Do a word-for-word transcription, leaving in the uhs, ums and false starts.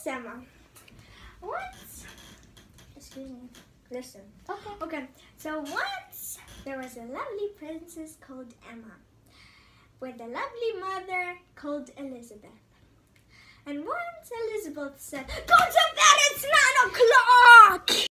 Yes, Emma. Once, excuse me, listen. Okay. Okay, so once there was a lovely princess called Emma with a lovely mother called Elizabeth. And once Elizabeth said, "Go to bed, it's nine o'clock!"